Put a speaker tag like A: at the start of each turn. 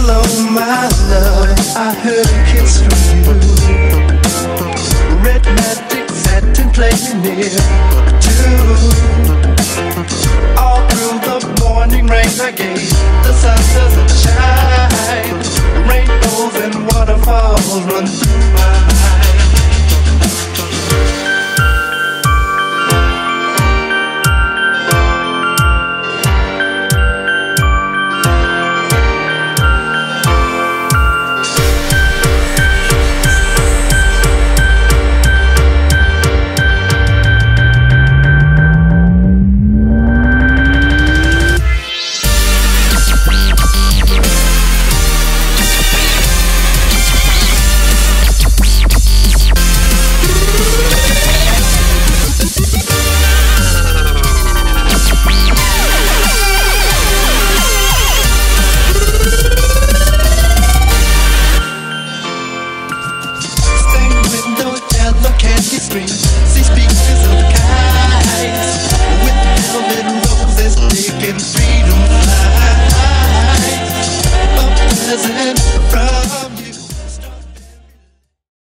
A: Hello, my love, I heard a kiss from you. Red magic satin playing near too. All through the morning rain I gave, the sun doesn't shine. Rainbows and waterfalls run through my eyes. See speakers of